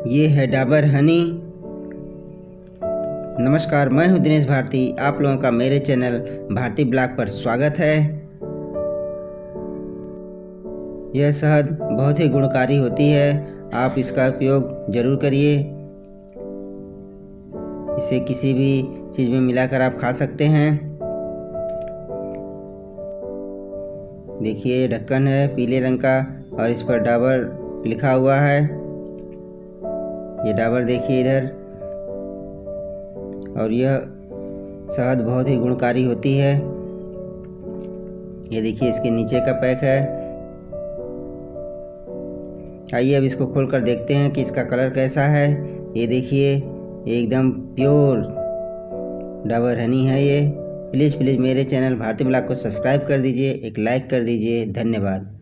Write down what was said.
ये है डाबर हनी। नमस्कार, मैं हूं दिनेश भारती। आप लोगों का मेरे चैनल भारती ब्लॉग पर स्वागत है। यह शहद बहुत ही गुणकारी होती है। आप इसका उपयोग ज़रूर करिए। इसे किसी भी चीज़ में मिलाकर आप खा सकते हैं। देखिए, ढक्कन है पीले रंग का और इस पर डाबर लिखा हुआ है। ये डाबर देखिए इधर। और यह शहद बहुत ही गुणकारी होती है। ये देखिए, इसके नीचे का पैक है। आइए अब इसको खोलकर देखते हैं कि इसका कलर कैसा है। ये देखिए, एकदम प्योर डाबर हनी है ये। प्लीज़ मेरे चैनल भारती ब्लॉग को सब्सक्राइब कर दीजिए, एक लाइक कर दीजिए। धन्यवाद।